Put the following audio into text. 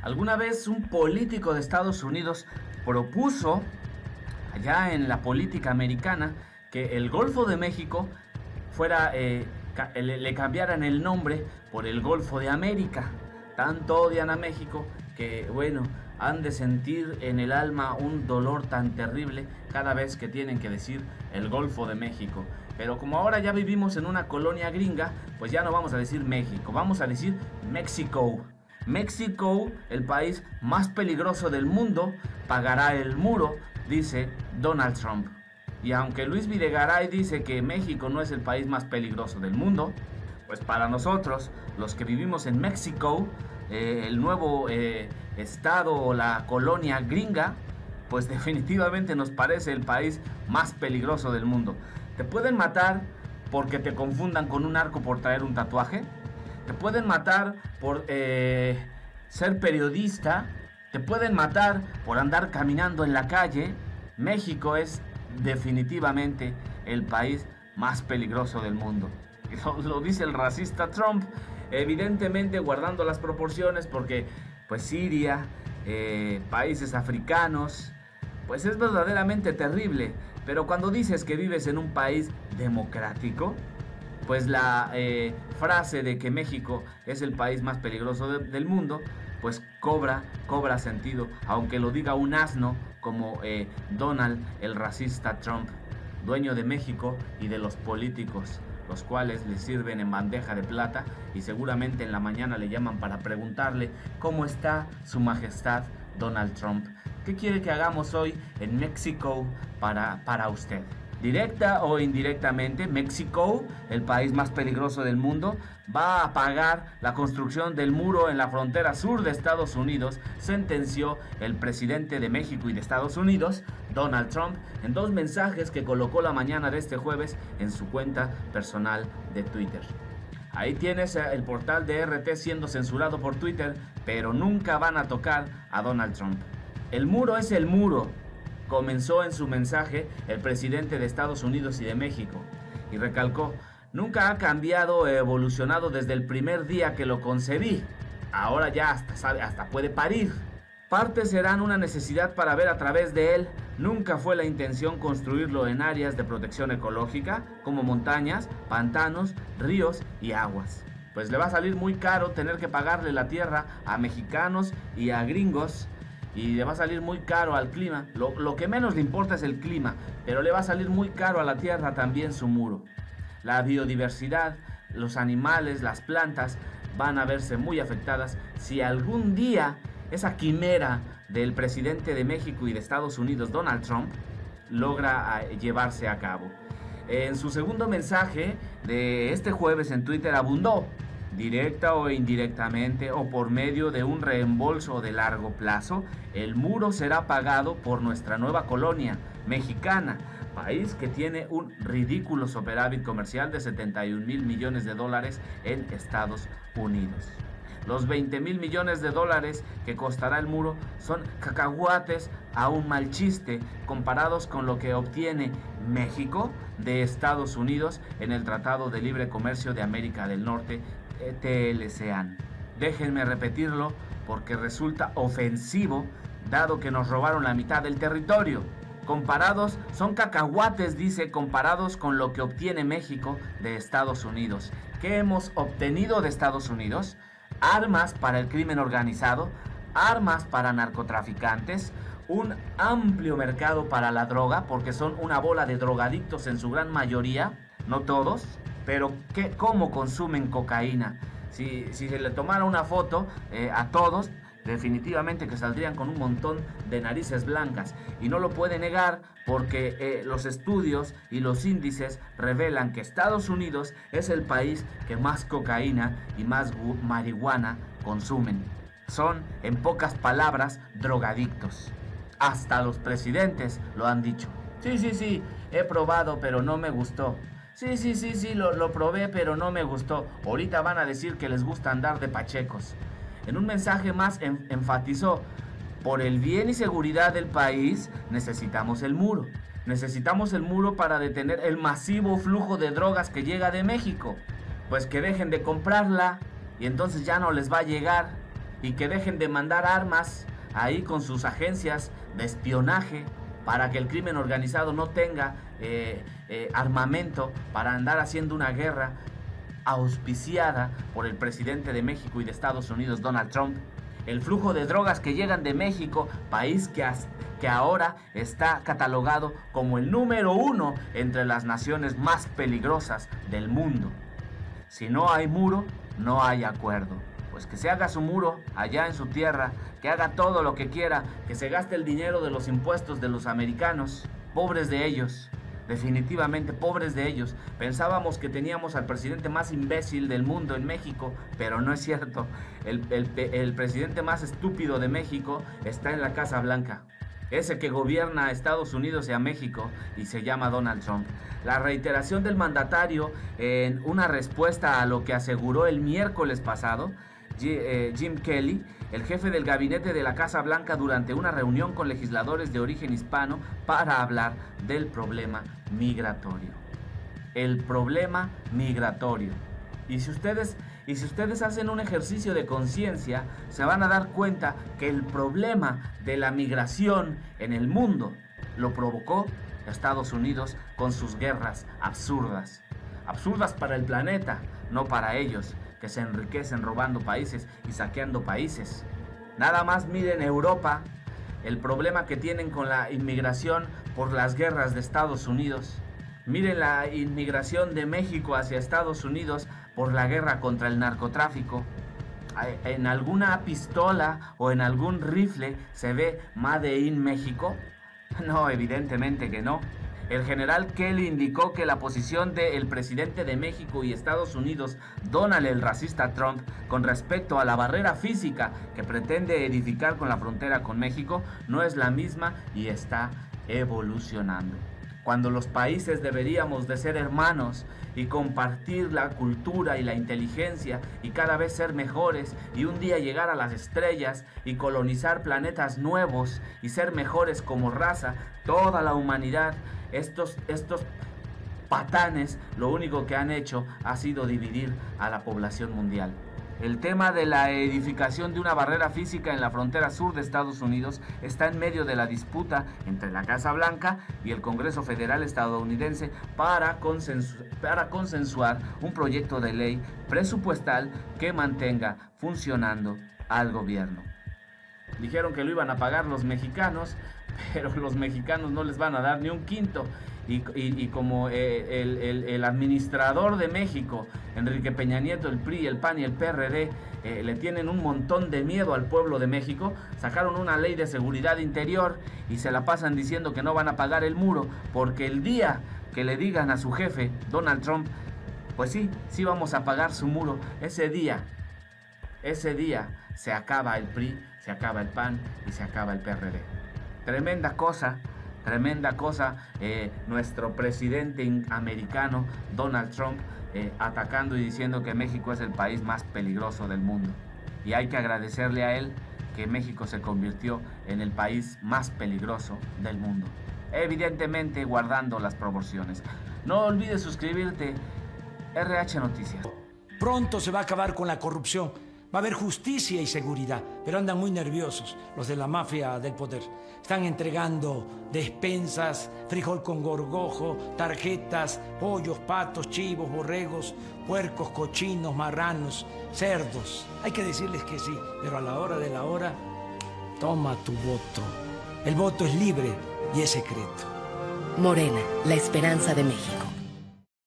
Alguna vez un político de Estados Unidos propuso, allá en la política americana, que el Golfo de México le cambiaran el nombre por el Golfo de América. Tanto odian a México que, bueno, han de sentir en el alma un dolor tan terrible cada vez que tienen que decir el Golfo de México. Pero como ahora ya vivimos en una colonia gringa, pues ya no vamos a decir México, vamos a decir México. México, el país más peligroso del mundo, pagará el muro, dice Donald Trump. Y aunque Luis Videgaray dice que México no es el país más peligroso del mundo, pues para nosotros, los que vivimos en México, el nuevo estado o la colonia gringa, pues definitivamente nos parece el país más peligroso del mundo. Te pueden matar porque te confundan con un narco por traer un tatuaje. Te pueden matar por ser periodista. Te pueden matar por andar caminando en la calle. México es definitivamente el país más peligroso del mundo. Y lo dice el racista Trump, evidentemente guardando las proporciones, porque pues Siria, países africanos, pues es verdaderamente terrible. Pero cuando dices que vives en un país democrático, pues la frase de que México es el país más peligroso del mundo, pues cobra sentido, aunque lo diga un asno como Donald, el racista Trump, dueño de México y de los políticos, los cuales le sirven en bandeja de plata y seguramente en la mañana le llaman para preguntarle cómo está su majestad Donald Trump. ¿Qué quiere que hagamos hoy en México para usted? Directa o indirectamente, México, el país más peligroso del mundo, va a pagar la construcción del muro en la frontera sur de Estados Unidos, sentenció el presidente de México y de Estados Unidos, Donald Trump, en 2 mensajes que colocó la mañana de este jueves en su cuenta personal de Twitter. Ahí tienes el portal de RT siendo censurado por Twitter, pero nunca van a tocar a Donald Trump. El muro es el muro, comenzó en su mensaje el presidente de Estados Unidos y de México, y recalcó: nunca ha cambiado o evolucionado desde el primer día que lo concebí. Ahora ya hasta puede parir. Partes serán una necesidad para ver a través de él. Nunca fue la intención construirlo en áreas de protección ecológica, como montañas, pantanos, ríos y aguas. Pues le va a salir muy caro tener que pagarle la tierra a mexicanos y a gringos. Y le va a salir muy caro al clima. Lo que menos le importa es el clima, pero le va a salir muy caro a la tierra también su muro. La biodiversidad, los animales, las plantas van a verse muy afectadas si algún día esa quimera del presidente de México y de Estados Unidos, Donald Trump, logra llevarse a cabo. En su segundo mensaje de este jueves en Twitter abundó: directa o indirectamente o por medio de un reembolso de largo plazo, el muro será pagado por nuestra nueva colonia mexicana, país que tiene un ridículo superávit comercial de 71,000 millones de dólares en Estados Unidos. Los 20,000 millones de dólares que costará el muro son cacahuates a un mal chiste comparados con lo que obtiene México de Estados Unidos en el Tratado de Libre Comercio de América del Norte, TLCAN. Déjenme repetirlo porque resulta ofensivo, dado que nos robaron la mitad del territorio. Comparados, son cacahuates, dice, comparados con lo que obtiene México de Estados Unidos. ¿Qué hemos obtenido de Estados Unidos? Armas para el crimen organizado, armas para narcotraficantes, un amplio mercado para la droga, porque son una bola de drogadictos en su gran mayoría, no todos, pero ¿cómo consumen cocaína? Si se le tomara una foto a todos, definitivamente que saldrían con un montón de narices blancas, y no lo puede negar porque los estudios y los índices revelan que Estados Unidos es el país que más cocaína y más marihuana consumen. Son, en pocas palabras, drogadictos. Hasta los presidentes lo han dicho. Sí, he probado pero no me gustó. Sí, lo probé pero no me gustó. Ahorita van a decir que les gusta andar de pachecos. En un mensaje más enfatizó: por el bien y seguridad del país necesitamos el muro. Necesitamos el muro para detener el masivo flujo de drogas que llega de México. Pues que dejen de comprarla y entonces ya no les va a llegar. y que dejen de mandar armas ahí con sus agencias de espionaje para que el crimen organizado no tenga armamento para andar haciendo una guerra auspiciada por el presidente de México y de Estados Unidos, Donald Trump. El flujo de drogas que llegan de México, país que ahora está catalogado como el número 1 entre las naciones más peligrosas del mundo. Si no hay muro, no hay acuerdo. Pues que se haga su muro allá en su tierra, que haga todo lo que quiera, que se gaste el dinero de los impuestos de los americanos, pobres de ellos. Definitivamente pobres de ellos. Pensábamos que teníamos al presidente más imbécil del mundo en México, pero no es cierto. El presidente más estúpido de México está en la Casa Blanca. Ese que gobierna a Estados Unidos y a México y se llama Donald Trump. La reiteración del mandatario en una respuesta a lo que aseguró el miércoles pasado Jim Kelly, el jefe del gabinete de la Casa Blanca, durante una reunión con legisladores de origen hispano para hablar del problema migratorio. El problema migratorio. Y si ustedes hacen un ejercicio de conciencia, se van a dar cuenta que el problema de la migración en el mundo lo provocó Estados Unidos con sus guerras absurdas. Absurdas para el planeta, no para ellos, que se enriquecen robando países y saqueando países. Nada más miren Europa, el problema que tienen con la inmigración por las guerras de Estados Unidos. Miren la inmigración de México hacia Estados Unidos por la guerra contra el narcotráfico. ¿En alguna pistola o en algún rifle se ve Made in México? No, evidentemente que no. El general Kelly indicó que la posición del presidente de México y Estados Unidos, Donald el racista Trump, con respecto a la barrera física que pretende edificar con la frontera con México, no es la misma y está evolucionando. Cuando los países deberíamos de ser hermanos y compartir la cultura y la inteligencia y cada vez ser mejores y un día llegar a las estrellas y colonizar planetas nuevos y ser mejores como raza, toda la humanidad, estos patanes lo único que han hecho ha sido dividir a la población mundial. El tema de la edificación de una barrera física en la frontera sur de Estados Unidos está en medio de la disputa entre la Casa Blanca y el Congreso Federal estadounidense para consensuar un proyecto de ley presupuestal que mantenga funcionando al gobierno. Dijeron que lo iban a pagar los mexicanos, pero los mexicanos no les van a dar ni un quinto. Y como el administrador de México, Enrique Peña Nieto, el PRI, el PAN y el PRD le tienen un montón de miedo al pueblo de México, sacaron una ley de seguridad interior y se la pasan diciendo que no van a pagar el muro, porque el día que le digan a su jefe, Donald Trump, pues sí vamos a pagar su muro, ese día se acaba el PRI, se acaba el PAN y se acaba el PRD. Tremenda cosa, nuestro presidente americano, Donald Trump, atacando y diciendo que México es el país más peligroso del mundo. Y hay que agradecerle a él que México se convirtió en el país más peligroso del mundo. Evidentemente guardando las proporciones. No olvides suscribirte, RH Noticias. Pronto se va a acabar con la corrupción. Va a haber justicia y seguridad, pero andan muy nerviosos los de la mafia del poder. Están entregando despensas, frijol con gorgojo, tarjetas, pollos, patos, chivos, borregos, puercos, cochinos, marranos, cerdos. Hay que decirles que sí, pero a la hora de la hora, toma tu voto. El voto es libre y es secreto. Morena, la esperanza de México.